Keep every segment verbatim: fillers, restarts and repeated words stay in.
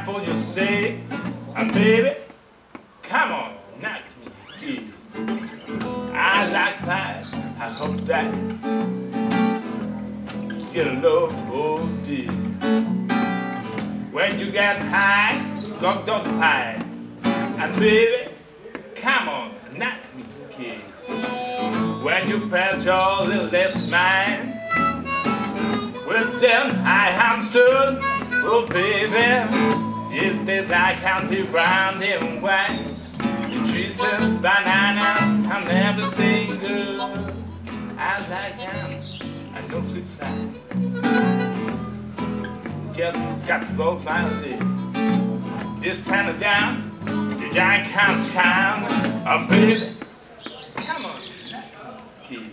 for your sake. And baby, come on, knock me kid. I like pie, I hope that get a love for dear. When you get high, lock down the pie. And baby, come on, knock me kid. When you press your little left mind, with them high hamsters, oh baby, if they like county brown and white, you treat them bananas and everything good. I like them, I know it's fine. Get the Scots both my lips. This time of down, the giant counts count. Oh baby, come on, keys.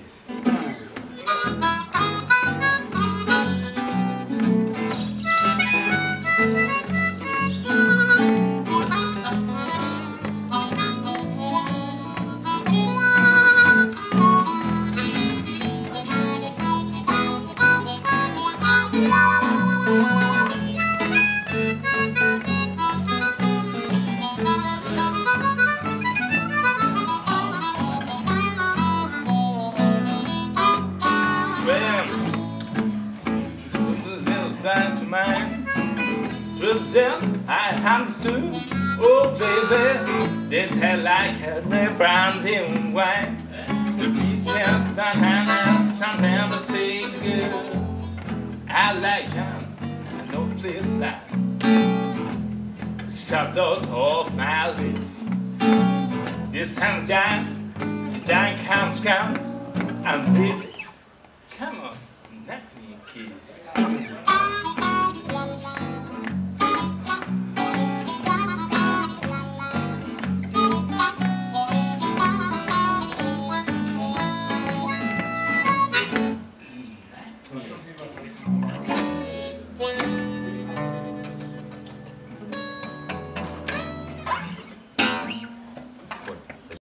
Down to mine, with them I understood. Oh baby, they tell like the brown and white, the peaches, bananas, and everything good. I like them, I know this that. It's chopped out of my lips. This time down, down counts count, and baby, come on, knock me kids.